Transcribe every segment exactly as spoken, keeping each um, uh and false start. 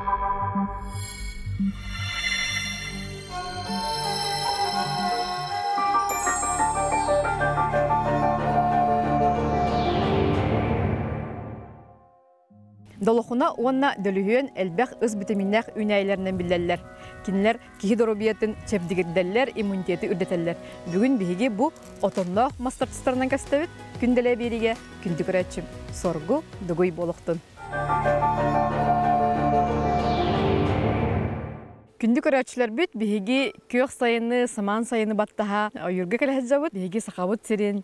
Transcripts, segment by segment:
Долохуна онна дөлүһүн элбэх ыс витаминнах үнәйләреннән биләлләр. Кинләр киһи доробиятын чепдигерделләр, иммунитеты үрдәтәлләр. Бүген биһиге бу отоннох мастартыстарынан кастабыт, күнделә бериге күндү көрәчим. Соргу дугуй болохтун. Күндү көрәчләр бит биһиге көк сайыны, саман сайыны баттаха, юрга каләһәҗәбит, биһиге сахабыт сирен,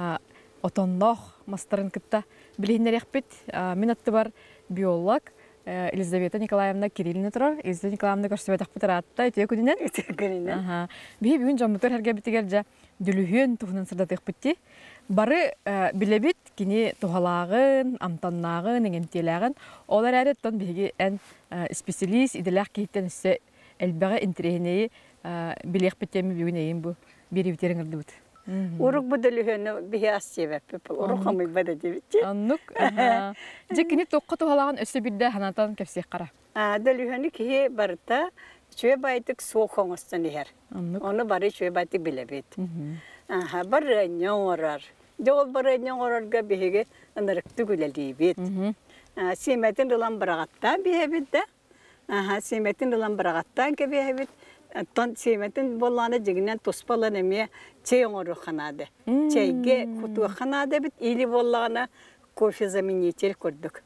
отоннох мастарын кытта биләһиннәр яхпит. Мин атты бар биолог Елизавета Николаевна Кирилловна турар. Елизавета Николаевна көрсөтәк бутаратта, өтө күненен. Өтө күненен. Аха. Бии бүгүн жаммутар хәргә битегәлҗә дүлүһен туһунан сырдатык битти. Бары билебит кини тухалагын, амтаннагын, эңемтеләгын. Олар әреттон биге эн специалист иделәк киттен се элбәгә интерегенеи билек битеме бүгүн эйин бу берибитериңерди бут. Урок бүдөлүһөнө бихас себеп. Урок хамый бада дебит. Аннук. Жекини токко тухалаган өсө бирдә ханатан кепсек кара. А дөлүһөнү ки барта чөй байтык соохоңостон ихер. Оны бары чөй байтык билебит. Аха, бар ньорар. Жол бар ньорарга биһиге ынырыкты күлелибит. Семетин дылан барагатта биһебит да. Аха, семетин дылан барагаттан ке биһебит. Тон семетин болланы жигинен тоспалан эме чейоңору ханады. Чейге куту ханады бит или болланы кофе заменитель көрдүк.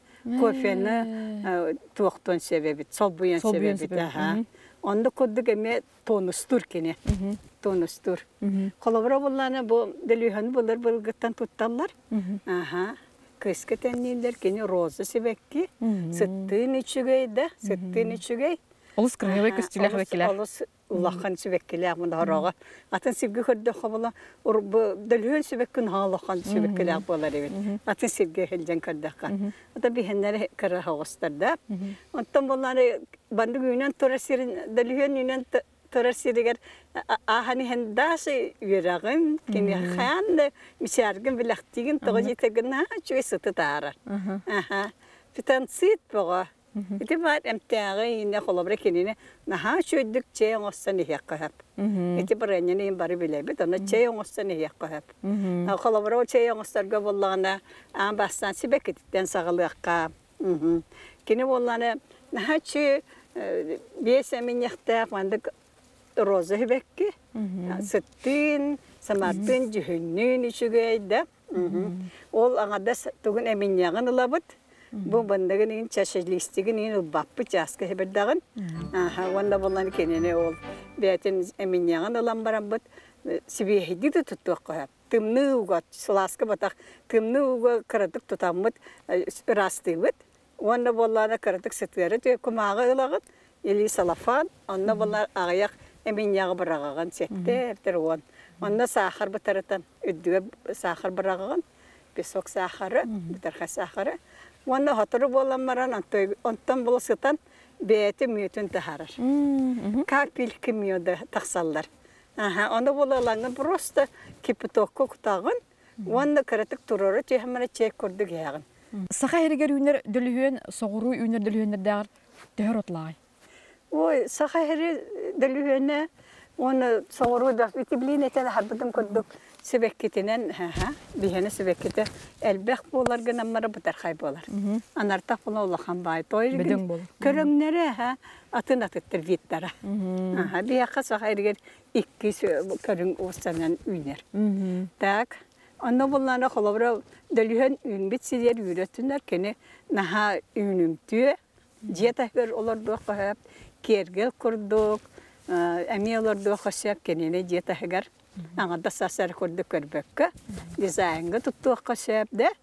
Кофени туактон себебит, сол буян себебит. Аха. Онда көрдүк эме тонустур кене. Тонустур. Колобра болланы бу делүһөн булар булгыттан тутталар. Аха. Кыскетеннилер кене роза себекки. Сыттын ичүгейде, сыттын ичүгей. Олус крайвай көстүләх векиләр. Олус улахан sübekkiler mı daha atın sevgi hırda xabala orbu dölhün sübekkin halahan sübekkiler bolar evet. Atın sevgi helden kardaka. Ata bihenler kara havastarda. Ondan bunları bandı günen torasirin dölhün günen torasiriger ahani hendası yüragın kini xan misargın bilaktigin toji tegna çöy sıtı tarar. Aha. Fitan sit boğa. İti var emtiyagi yine kolabra kenine naha çöydük çeyong olsan ihiyakka hep. İti baranyani bari bilebit ona çeyong olsan ihiyakka hep. Kolabra o çeyong olsarga bollağına an bastan sibek etitten sağılıyakka. Kini bollağına naha çöy biyesemin yaktaq mandık roza hibekki. Sıttın, samartın, cühünnün içügeyde. Ol ağada tugün emin yağın ılabıt. Bu bandagın çeşitliğinin bappı çaskı heberdağın. Aha, vanda bunların kendine ol. Biyetin emin yağın alan barambıt. Sibiyahidi de tuttuğu hep. Tımnı ugat, sulaskı batak. Tımnı ugat karadık tutamıt, rastıyıt. Vanda bunlarına karadık sıtları tüy kumağı ılağıt. Eli salafan, onda bunlar ağayak emin yağı bırağağın çekti. Erter onda sahar bataratan, üddüge sahar bırağağın. Bir sok saharı, bir tarha saharı. Onda hatırı bolanmaran ondan bulasıtan beyeti müyütün taharar. Kak bilkimiyordu taksallar. Onda bolalanın prosta kipitokku kutağın. Onda karatık turarı tüyhamara çek kurduk yağın. Sağa heriger ünler dölühün, soğuru ünler dölühünler dağır döhür otlağay. Oy, sağa heri dölühüne onu soğuru da itibliğin etene harbidim kurduk. Sebeketinen ha ha bihene sebekete elbek bolar gınamara butar kaybolar. Anartak bunu Allah'ın bay toyr. Körünlere ha atın atıttır vittara. Ha bir akasa hayır iki körün olsanan üner. Tak. Onda bunlara kolabra delühen ün bitsiler yürütünler kene naha ünümtü. Diyetahver olar doğa hep kergel kurduk. Emiyorlar doğa hesap kene diyetahger. Аңада сасар көрді көрбекке, дизайнға тұттуы қашап да.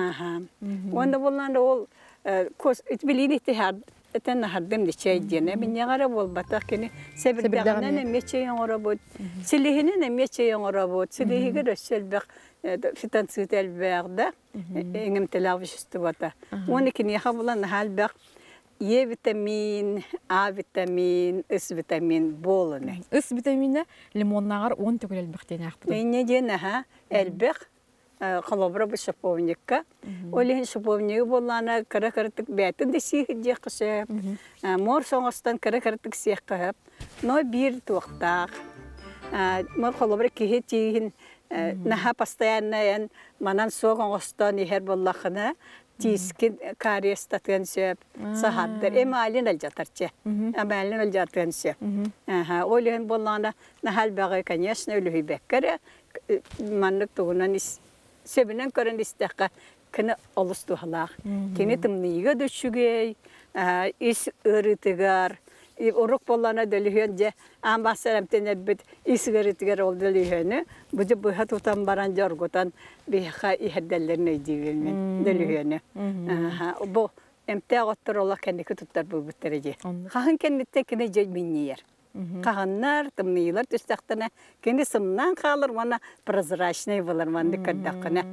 Онда болғанда ол білейін еттен нағардым да чай дейіне. Мен яғара бол батақ кені сәбірдағынан әме чайын ора бұд, сілігінен әме чайын ора бұд, сілігігі рөсселбәқ, фитансыт әлбәқ да, әңім тілағыш үсті бата. Оны кені яға болан әлбәқ, E vitamin, A vitamin, S vitamin bolunu. S vitamini limonlar on tökülel bixtene axpıdı. Ne diyene ha? Elbək халабра бу шаповникка. Олин шаповник боллана кара каратык бәтин де сихидje кышы. Мор соңостан кара каратык сих кып. Но бир туактак. Мор халабра кихи тиһин наха постоянно манан соңостан ихер боллахына тискин кариестатен сөп сахаддыр. Эмалин алжатарчы. Эмалин алжатарчы сөп. Аха, олин боллана нахал багы, конечно, үлүхи беккере. Маннык тугунан сөбүнөн көрөн истекка кыны олустухалак. Кени тымныйга дөшүгей, ис ырытыгар, урук боллана дөлүхөн же амбасарамтен эббит ис ырытыгар ол дөлүхөнү. Бұды бұға тұтан баран жарғытан бейха ихерделерін өйдейгілмен дөлігені. Бұл әмті ағаттыр ола кәндекі тұттар бұл бұттары же. Қағын кәндетті кені жөй міннейер. Қағыннар, тымныйлар түстақтына кені сымнан қалыр, мана прозрачный болар, манды кәрдақына.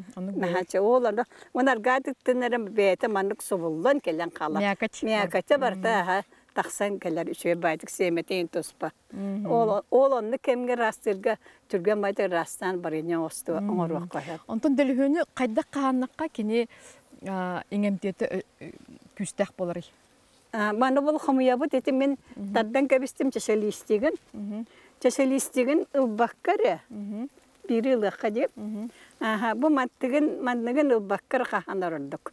Онар ғадықтынырым бәйті мандық сұбылдан келен қалар. Миякача барда тақсан кәлер үші бәйтік сейметейін тұспа. Ол онны кемге растырға түрген бәйтік растан барыне осты оңыруақ қойып. Онтын дөлігіні қайдақ қағаннаққа кені еңемтеті күстәқ болары? Маны бұл қымыябы деті мен тардан кәбістім чешелі істеген. Чешелі істеген ұлбаққары бірі ұлыққа деп. Бұл мандығын ұлбаққары қағанар ұрдық.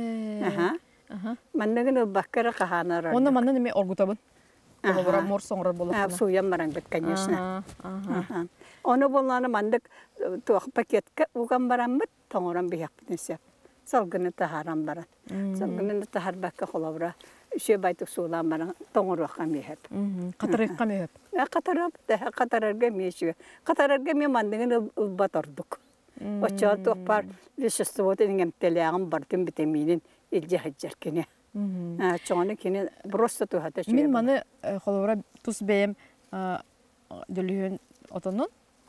Маннагын баккара каханара. Онна манна неме оргутабын. Олора мор соңрар болот. Суям маран бит, конечно. Оны болланы мандык туак пакетка уган баран бит, тоңоран бияк битнесе. Салгыны тахаран баран. Салгыны тахар бакка холавра. Үше байтык суулан баран тоңоракка мехеп. Катаракка мехеп. Катарап, катарарга мешү. Катарарга ме мандыгын батардык. Очо топар веществото ингемтелягын бартын битеминин илже хаджар кене. Чоны кене просто тухата чөй. Мен маны холора тус бем дөлүн отонун.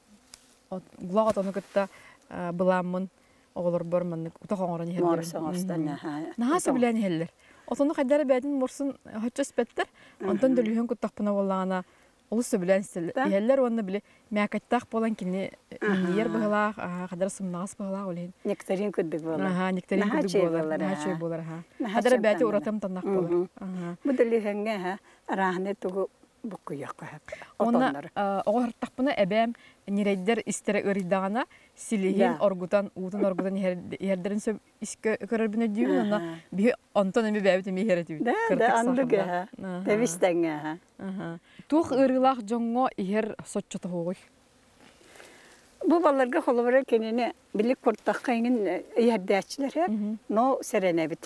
Глаг отону кытта буламын оголор бар маны утагоңорон хелдер. Морсоңостан наха. Нахасы билен хелдер. Отону кайдары бәдин морсын хачыс беттер. Антон дөлүн куттакпына боллагана улус билен хелдер онны биле мәкаттак болан кини нияр быгылак, кадар сымнагас быгылак олен. Нектарин күддүк болар. Аха, нектарин күддүк болар. Нахачы болар ха. Кадар бәте уратам танак болар. Аха. Бу дөлүнгө ха арахны тугу букку якка. Онна огортакпына эбем нирейдер истере ырыдагана силиһин оргутан уутун оргутан ердерин сөп иске көрөрбүнө дүйүн онна би онтон эми бәбит эми херетиби. Да, андыга. Тавистаңга. Аха. Тух ырылак жоңго ихер соччото хогой. Бу балларга холобора кенене билик куртаккайын ярдачылар хеп, но серенебит.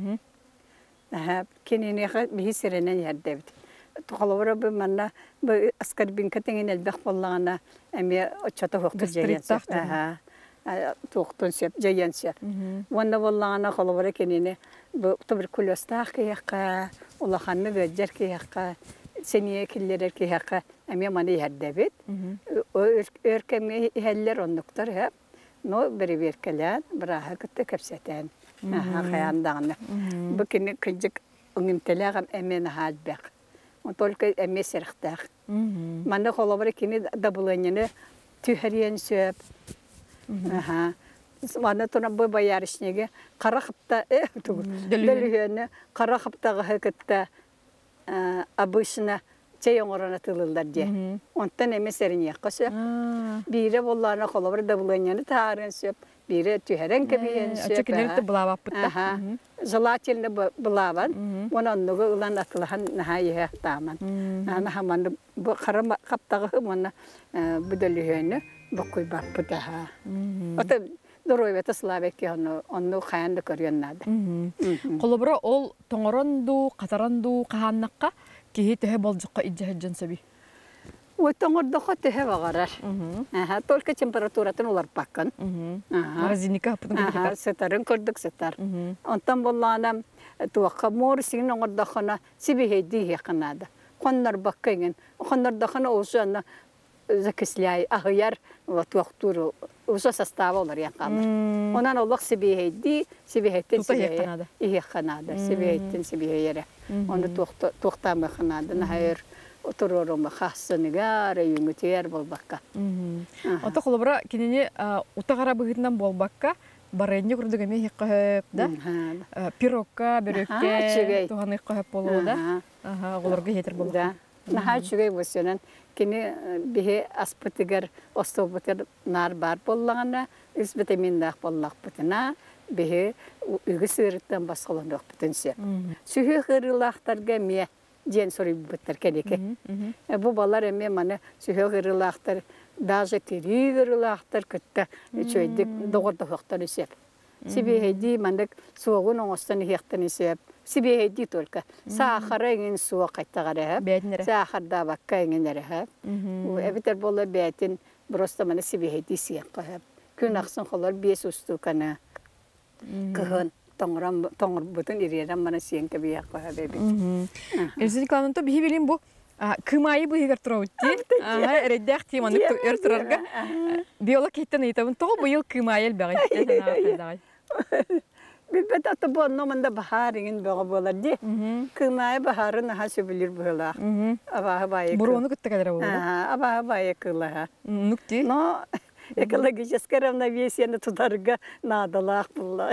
Аха, кенене ха би серенен ярдебит. Тухалора бу манна бу аскар бинкатен элбек боллагана эми очото хокту жайянса. Аха. Туктун сеп жайянса. Ванда боллагана холобора кенене бу туберкулезтак кыякка, улаханны бөҗәр кыякка, сение киллерер кыякка эми маны ярдебит. Өркемге хәлләр оннуктар хәп. Но бер беркелән, браха кытты кепсәтән. Аха, хаяндагны. Бу кине кыҗык уңимтәләгәм эмен хәлбәк. Он только эмесерхтах. Манда холобра кини дабуланьны түһәриен сөп. Аха. Манда тона бу баярышнеге карахыпта э дөлүгөнө карахыптагы хакытта обычно чейоңорона тылылдар же. Онтан эмесерин якысы. Бире болларына холобра дабуланьны таарын сөп. Бире түһәрен кебиен сөп. Чекелерде булавап бутта. Аха. Желательно булаван. Монан нугы улан атлахан нахайя таман. Ана хаманды бу карам каптагы мона бүдөлүгөнү букуй баппыта. Ата дөрөйбөтө славеки аны онну хаянды көргөннады. Колобро ол тоңоронду, катаранду каханнакка кихи төһө болжукка иҗҗәһҗән сәби. Өтөңөрдө хөтө багарар. Аха, только температуратын улар баккан. Аха. Морозильникка путун Аха, сетарын көрдүк сетар. Онтан болланам туакка мор сигин оңордохона сибихеди якынады. Коннар баккаген. Коннардохона ошона закисляй ахыяр вот туактуру ошо состава олар якалар. Онан олох сибихеди, сибихеттен сибихеди. Якынады. Сибихеттен сибихере. Онда туакта туактамы ханады. Нахайр otururum xassыныгар yüngütер bolbakka. Ото холобра кинени утагара быгытынан болбакка баренде курдук эме хиккахып да. Пирокка, бөрөккө туханы хиккахып болуу да. Аха, олорго хетер болду. Да. Наха чугай босенен кини бихе аспытыгар остобутер нар бар боллагана үс витаминдах боллак бутына бихе үгү сырыттан баскаландык бүтүнсө. Сүйө кырылактарга ме ден сорып буттар келеке. Бу балар эме маны сүйө кырылактар даже тери кырылактар кытта чөйдүк догордо хоктор исеп. Сибеди мандык суогун оңостан хектен исеп. Сибеди только. Сахарын суо кайтагара. Сахарда бакка ингенере. У эбитер болла бетин просто маны сибеди сиеп кап. Күн аксын холор бес устукана. Кыгын тоңрам тоңр бутун ирерам мана сиенке бияк кап беби. Элсин кланынто бихи билим бу кымайы быйгар тураутти. Ага, реддах тиманы өртүрөргө. Биолог кеттен айтабын того быйыл кымайыл багай. Билбет аты бонно мында бахарыңын бага болар ди. Кымай бахарын хасы билир була. Аба бае. Бурону кытта кадара болду. Аба бае кыла. Нукти. Но экологическое равновесие тударга надалах булла.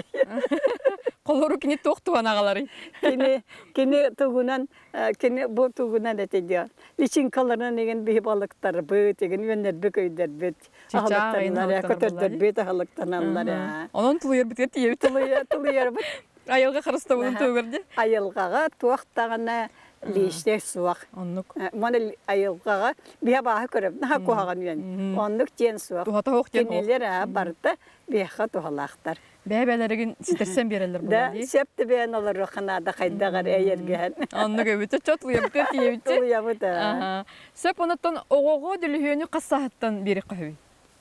Колору кини токтуан агалары. Кини кини тугунан кини бу тугунан этеди. Личинкаларынан деген бий балыктар бы деген өнер бөкөйдер бет. Ахалыктар көтөрдөр бет ахалыктаналар. Онун тулуер битер тиеп тулуер тулуер бит. Айылга карыста болун төгөрдү. Айылгага туактагана лиштер суак. Оннук. Мана айылгага бия баа көрөп, наха кохаган үен. Оннук тен суак. Тухата хок тен. Кинелер барда бияха тухалактар. Бәбәләргин ситерсен берелер булды. Да, септе бен алар роханада кайдагар әйерген. Оннук өтө чотлу ябыт тиеп. Чотлу ябыт. Аха. Сеп онотон огого дилүһөнү кассахаттан бери кахып.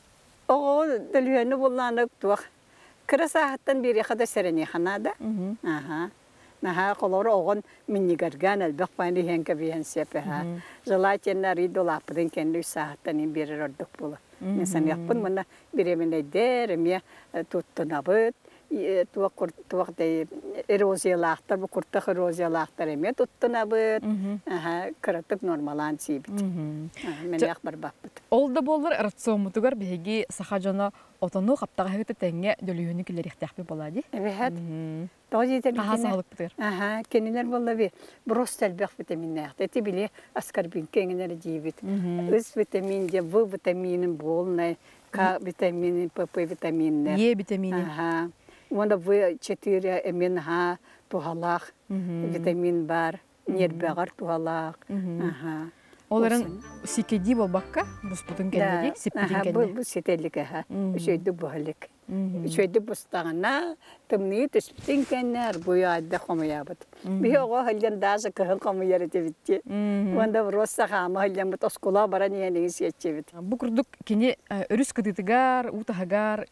Ого дилүһөнү булланы туак. Красахаттан бери хада серене ханада. Аха. Наха колор огон миннигәргән әлбәк паны хәнкә биян сепеха. Желательно ридолапдын кенди сахаттан бери рордык була. Инсан япын мына биремене дерме туттунабыт туак туак де эрозиялактар бу куртак эрозиялактар эме туттунабыт. Аха, кыратык нормалан сибит. Мен як бар баппыт. Олда боллар рациомутугар беги сахажана отону каптага хәгәт тәңгә дөлүһөнү килер ихтияхбы булади. Эбет. Тозитер кахасалык битер. Аха, кенелер болла бир. Бростел бек витаминнар. Эти биле аскарбин кеңнер дибит. Үз витамин де В витаминин болнай, К витаминин, ПП витаминнар. Е витамини. Аха. Онда В четыре эмен ха тухалак витамин бар. Нербагар тухалак. Аха. Оларын сикеди болбакка, буспутун кенеди, сиппидин кенеди. Бу сетелик ха. Үшөйдү бухалик. Үшөйдү бустагына тымны түспүтүн кеннер буяда хомуябыт. Биого халдан даза кыл хомуяр этебитти. Онда росса хама халдан бут оскола баран янеги сетчебит. Бу курдук кини өрүс кыдытыгар, утагар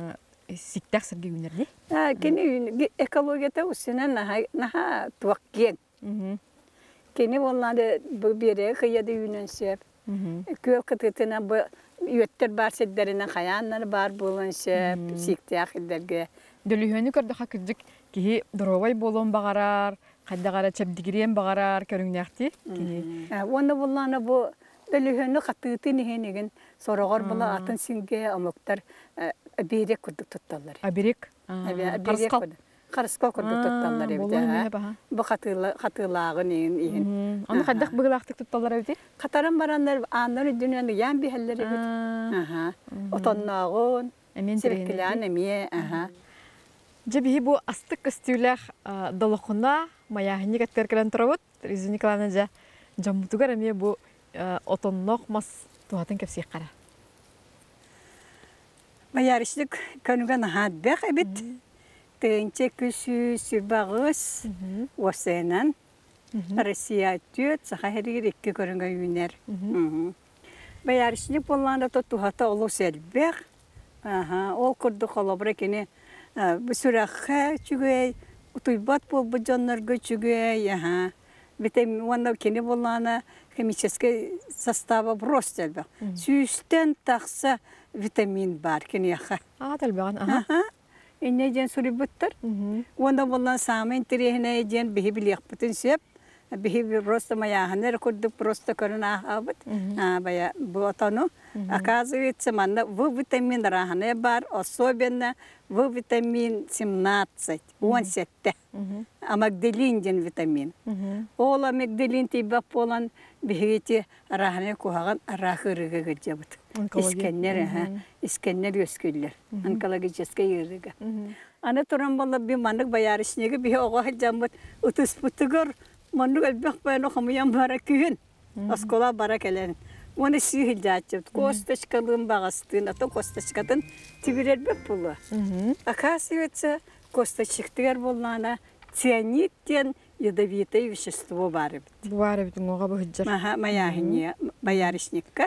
сиктак сырги үнерди. А, кини экологията усунан наха наха туаккен. Кени боллады бу бире кыяды үнөнсеп. Көп кытытына бу үөттер бар седдеринен хаяннар бар болонсеп, сиктяк идерге. Дөлүһөнү көрдөха кырдык ки доровай болон багарар, кайдагара чепдигирен багарар көрүңнәхти. Онда болланы бу дөлүһөнү катыты нехенеген сорогор була атын синге амоктар бире курдук тутталар. Абирек. Карыскал. Карыскал курдук тутталар эбде. Бу катыла катылагын ин. Аны кайдак быгылактык тутталар эбде? Катаран барандар андар дүйнөндө ян бихеллер эбде. Аха. Отоннагын. Эмен сиркелән эме. Аха. Жебихи бу астык костюлях долохуна маяхни каткеркелен турабыт. Резуникланы жа жамутугар эме бу отоннок мас туатын кепсек кара. Маярышлык көнүгөн хадбек эбит. Тенче күсү сүбагыс осенан Россия төт сахарир икки көрөнгөн юнер. Маярышлык болланда тотухата олу селбек. Аха, ол курду колобра кени бу сүрәхә чүгәй, утуйбат бул бу җаннарга чүгәй, аха. Битем ванда кени боллана химический состава бростелбе. Сүстен такса витамин бар кени яха. А, талбаган, аха. Инне ден сүрибуттар. Ванда боллан самын тирехне ден бихи билек бутын сеп. Bihi просто маяханер курдук просто корона хабыт. А бая ботану. Оказывается, манна в витамин рахане бар, особенно в витамин семнадцать, он сетте. Амагдалиндин витамин. Ола магдалин тиба полан бихити рахане кухаган рахырыга гыджабыт. Искеннер, искеннер өскүллер. Онкологический ерыга. Аны туран болла би маннык баярышнеге би ого хаджамбыт утуспутугор маннык элбек баяно хамыян бара күйін. Оскола бара келерин. Оны сihil жачып, косточкалын бағастын, ато косточкатын тибирер беп болу. Оказывается, косточктыгер боллана цианиттен ядовитое вещество бар. Бар бит оға быһыджар. Маха маяхине баярышникка.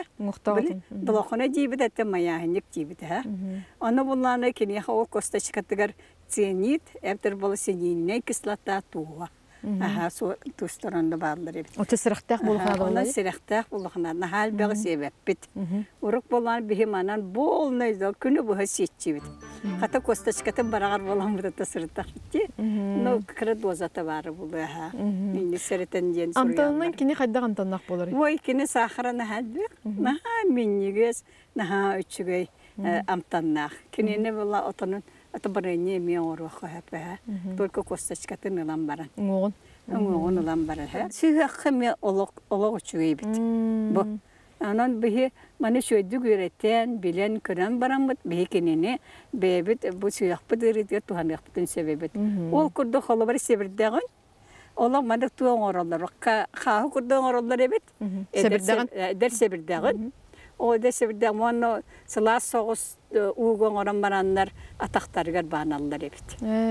Блохона дибит это маяхиник дибит, ха. Оны боллана кини хау косточкатыгер цианит, эптер болы сининне кислота туга. Аха, со ту стороны барлар. Ота сирахтах булхана Она сирахтах булхана. Нахал бәг себеп бит. Урык болан бихиманан болнай да күнү бу хасетчи бит. Хата косточкатын барагар болан бу тасыртах бит. Но кра дозата бар булды ха. Мини серетен ден суря. Антаннан кини хайда антаннак болар. Ой, кини сахара нахал бик. Наха миннигес, наха үчүгөй амтаннак. Кини не була отонун это барыне меору хапа. Только косточкатын ылам баран. Ngон. Ngон ылам баран. Сүйәккә ме олог олог үчүгөй бит. Бу. Анан бихи маны шөйдү гөрәтен билен көрән баран бит. Бихи кенене бебит бу сүйәк бидер тухан яктын себебет. Ол курды халы бар себердәгән. Олог маны туан ораллар. Ка ха курды ораллар бит. Себердәгән. Дер себердәгән. O da sebirde mono sıla soğus uğun oran baranlar ataqtargar banallar evet.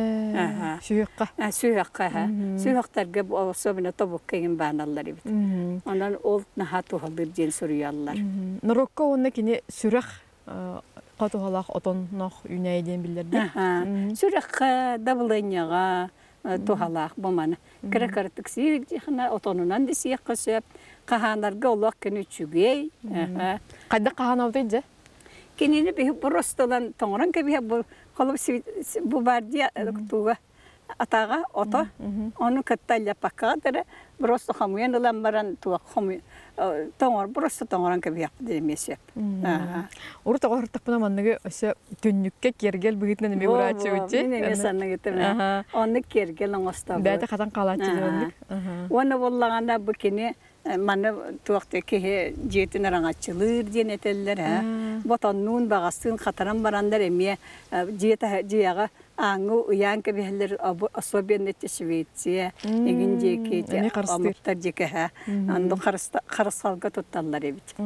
Aha. Suyuqqa. Ha, suyuqqa ha. Suyuqtarga bu osobina tobuk kegin banallar evet. Ondan ol nahat uhalır den suruyallar. Norokka onna kini sürək qatuhalaq otonnoq ünəyden bilirdi. Aha. Sürəqqa dabılanyağa tuhalaq bomana. Kirakartık siyik dixana otonunan disiyak qasıp qahanlarga olaq kini çügey. Qayda qahan avdaydı? Kinini bir prostolan toңran ke bir bu qalıb bu bardiya tuğa atağa oto onu kattalya pakadere prosto xamuyan olan baran tuğa xamu toңran prosto toңran ke bir demesep. Uru toğırtıq buna manныгы öse tünnükке kergel bıgıtnan me urachı uçi. Ne sanna getirme. Onu kergel osta. Bäte qatan qalatçı döndük. Onu bollaganda bu kini Manı tuaqtaki jetin rangaçılır diye neteller ha. Botanun bağasın xataran baranlar emiye jeta jiyaga аңы уян кебелер особенности Швеция эгин жеке амыктар жеке ха анда карасалга тотталлар эбит.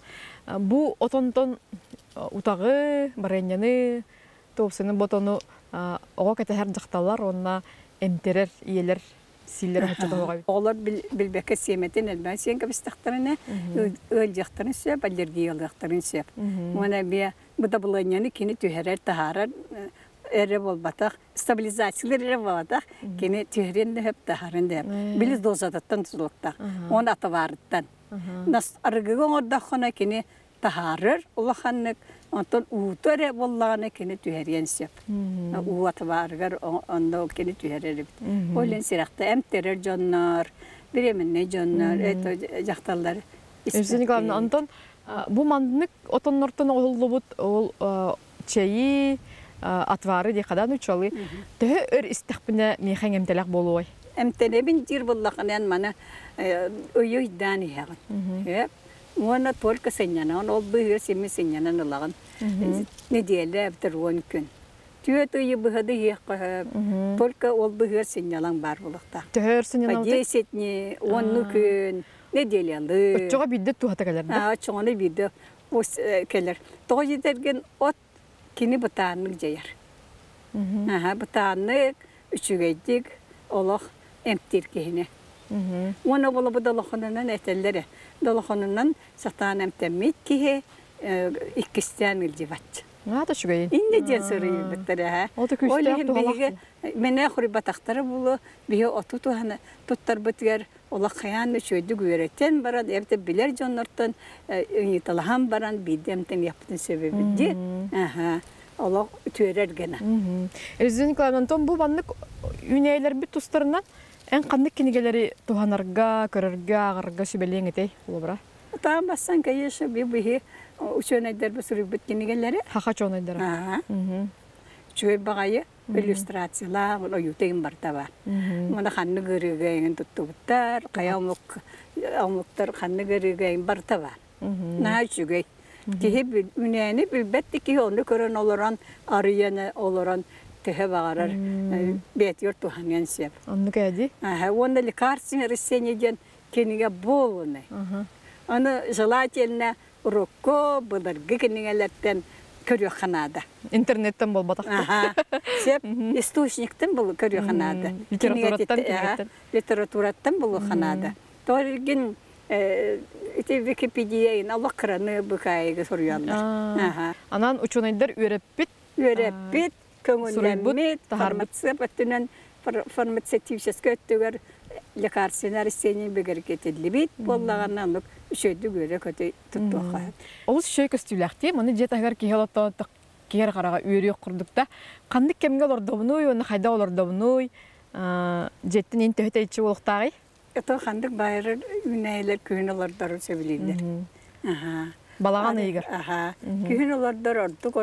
Бу отонтон утагы баренняны тоосыны ботону ого кетер жакталар онна эмтерер иелер силлер хачатауга. Олар билбекке семетен элбасен кебистактарына өл жактарын сөп аллергия жактарын сөп. Мына бия буда булanyаны кини төһәрәр тахарар эре болбатак стабилизациялар эре болбатак кини төһәрендә хеп тахарында билис дозататтан тузлыкта. Он атаварыттан. Нас аргыгы орда хана кини тахарыр улаханнык Ondan uğutere bollağına kene tüheriyen sep. Uğuatı vargar onda kene tüherir. Olen sirakta emterer canlar, bireminne canlar, eto jaktallar. Özünü kalan Anton, bu mandık otonlardan oğullu bud ol çayı atvarı diye kadar uçalı. Daha ör istakbine mihen emtelak boluy. Emtelebin jir bollağına mana öyo idani heğen. Ona tolka senyana, ona olbıhıyor semi senyana nılağın. Ne diyeler bir gün. Tüyet uyuy bıhıdı yıqı, tolka olbıhıyor senyalan var bulukta. Tühör senyalan oldu? Desetni, onu gün, ne diyelerli. Öçüğe bildi tuhata kalır da? Öçüğe bildi, o kelir. Toğu giderken ot kini bıtağınlık cayar. Bıtağınlık, üçügeydik, olaq emtir kehine. Ona bolu bu dalaxonundan etelleri. Dalaxonundan satan emtemmit ki ikkisten ilcivat. Ne da şu gayin? İnne diye soruyor bittere ha. O da küçük tuhalak. Mene xuri batakları bulu bihe otu tuhana tuttar bitger ola xayan şöydü güvereten baran evde biler jonlardan yitalahan baran bidemten yaptın sebebi di. Aha. Allah tüyerer gene. Özünü kalan Anton bu banlık üneyler bir tustarından Эн кандык кинигелери туханарга, көрөргө, агарга сүбелең этей болобра. Там бассан конечно би би учёнайдар бисүрүп биткенигелери. Хаха чонайдар. Аа. Чөй багайы иллюстрациялар оютен бартаба. Мына ханны көрөгөйн туттуптар, каямык амыктар ханны көрөгөйн бартаба. На чүгөй. Кихи үнәне билбетти ки оны көрөн олоран арыяны олоран теhe багарар. Бет йорту ханген сеп. Онны кәди? Ага, онда лекарствен растениеден кениге болуны. Аны желательно урокко быларгы кенигелерден көрөкханада. Интернеттен болбатак. Ага. Сеп источниктен бул көрөкханада. Литератураттан, литератураттан бул ханада. Торген эти Википедияны алак краны быкайга сорыялар. Ага. Анан учёнайдар үреппит, үреппит, көңүлләммит, фармацевтинен фармацевтический өттөгөр лекарственный растение бегеркетилли бит боллаганнан үшөйдү көрө көтө туттуга. Ол шөй көстүләхти, маны жетагар киһелото киер карага үрөк курдукта. Кандык кемге олордобнуй, оны хайда олордобнуй, жеттин интөһөтөйчү болуктагы. Это хандык байры үнәйлер күн олордор сөбилилер. Аха. Балаган ыйгыр. Аха. Күн олордор ордук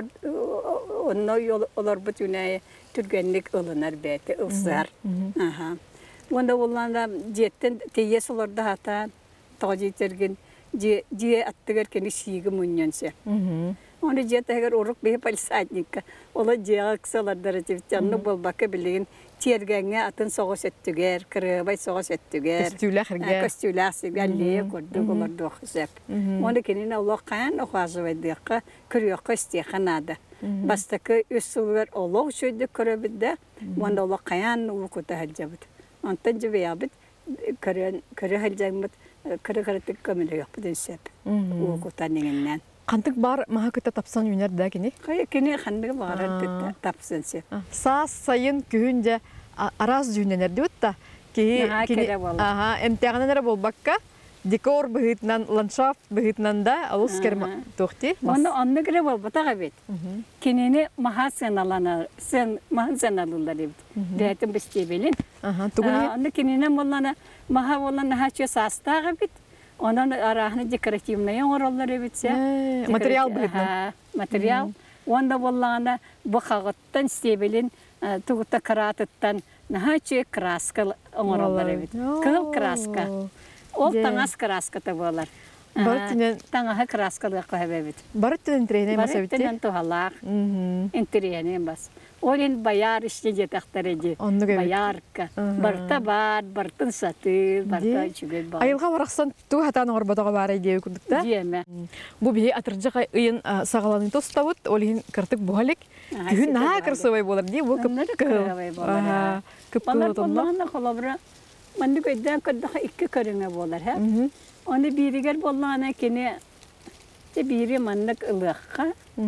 онно олор бут үнәй түргенлик ылынар бәте ылсар. Аха. Онда болланда жеттен тейес олорда хата тажитерген же же аттыгар кени сиги муннянсе. Оны жетегер урук бе полисадникка. Ола жега кысалардар жанны болбакка билеген тергенге атын согос эттүгер, кырыбай согос эттүгер. Көстүләхерге. Көстүләсигәлле көрдүк олар дохсап. Оны кенен Аллахкан охазыбайдыкка көрөккө истеханада. Бастакы үсүлөр Аллах шөйдү көрөбүдө. Монда Аллахкан укута хаҗабыт. Антан җибеябыт көрөн көрө хаҗабыт көрө көрөтүк көмөлө юк биденсеп. Укута нигеннән. Кантык бар маха көтө тапсан үнер да кини? Кай кини хандыгы бар тапсын сеп. Сас сайын күнҗә араз жүненер дутта. Ки кини ага, эмтиганнар болбакка декор быгытнан ландшафт быгытнан да алыс керма тохти. Монда анны кере болбатага бит. Кинени маха сеналана, сен маха сеналулар бит. Дәтен бистебелин. Ага, тугын. Анны кинене моллана маха боллана хачы састага бит. Онан арахны декоративный ораллар битсе. Материал быгытнан. Материал. Онда боллана бахагыттан стебелин тугута каратыттан нахачы краска ораллар бит. Кыл краска. Ол таңас краската болар. Бартинен таңа краскалык кабебит. Бартинен трейне масабитти. Бартинен тухалак. Интерьене бас. Олен баяр иште жетактареди. Баярка. Барта бар, бартын саты, барта чүгел бар. Айылга бараксан ту хатан орбатага бар идея күндүктө. Диеме. Бу бии атыржыга ыйын сагаланы тостабыт, олин кыртык бухалик. Күн на красивый болар ди, бу кып красивый болар. Кып болар. Холобра. Манды көйдән көддәх ике көреңе болар, һә? Аны биригер боллана кене те бири маннык ылыкка.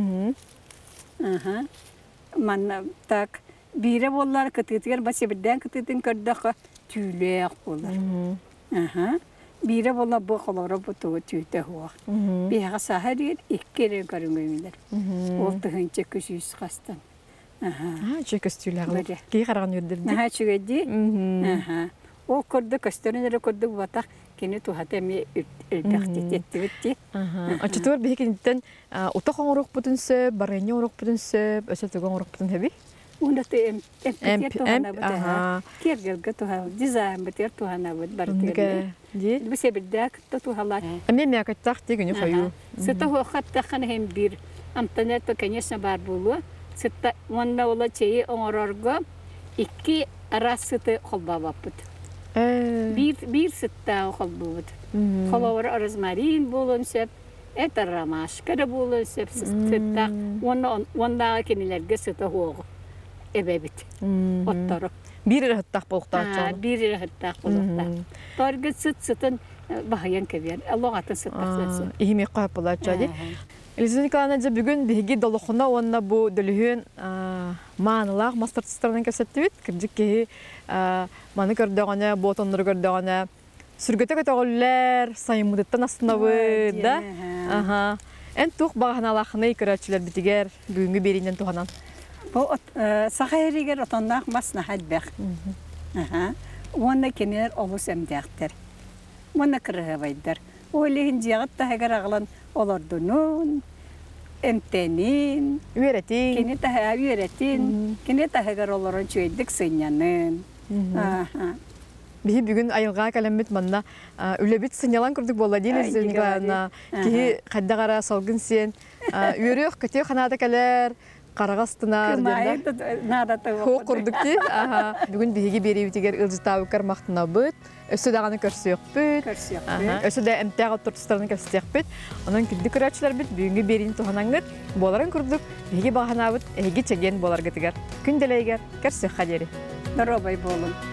Аха. Манна так бире боллар кытытыр басы бидән кытытын көддәх түлек болар. Аха. Бире болла бу холора бу ту түтә хуа. Бияга сахарир ике көреңеләр. Ол тыгынча күсүс хастан. Аха. А, чекестүләр. Ки караган юрдырды. Аха, чүгәди. Аха. О көрдө көстөрүнөр көрдө батак кени тухатами элбехтеттетти. Ага. Ачтор бекинден утак оңрок бүтүнсө, барыны оңрок бүтүнсө, өсөтөгө оңрок бүтүн хэби. Унда те эм эм ага. Кергелге туха дизайн бетер тухана бут бартыгы. Ди. Бисе бидак тухала. Эме мякаттак дегүнү кою. Сыта хатта хана хем бир. Амтанет конечно бар булу. Сыта монда ола чейи оңорорго икки арасыты холбабаппыт. Bir bir sıtta oldu. Kolor rozmarin bulunsa, et ramaşka da bulunsa sıtta. Onda onda kenilerge sıtta hoğ. Ebebit. Ottoro. Bir rahattak bolukta çal. Bir rahattak bolukta. Target sıt sıtın bahayan kebiyer. Allah atın sıtta. İhmi qapılar çali. Elizabeth Nikolaevna bugün bihi doluquna onda bu dölühün manılaq masterstlardan kəsətdibit. Kirdik ki manı gördüğünə, botonları gördüğünə sürgüte kötəgüller sayımıdıttan aslında da. Aha. En tuq bağanalaqını ikirətçilər bitiger bugünkü birindən tuğanan. Bu sahayriger otandaq masna hadbaq. Aha. Оны kendiler olus emdiyakter. Оны kırığı baydır. Öyle hinciyağı da heger ağlan olurdunun, emtenin, Üretin. kene de heger üretin, kene de heger olurun çöydük sınyanın. Bihi bugün ayılga kalamet manna ülebit sinyalan kurduk bolla değil Elizabeth Nikolaevna. Ki kadda kara salgın sen. Yürüyor kötü kanada kalar. Qaragastına nada Ho kurduk ki. Bugün bihi beri bitiger ılcıtavı karmaqtına bıt. Ösü dağını körsüyük büt. Ösü de emtağa turtustlarını körsüyük büt. Onun küldi kıraçlar büt. Bugünkü berini tuhanangıt. Boların kurduk. Bihi bağına büt. Egi çegen bolar gıtıgar. Kündeleyiger. Körsüyük kaderi. Darabay bolum.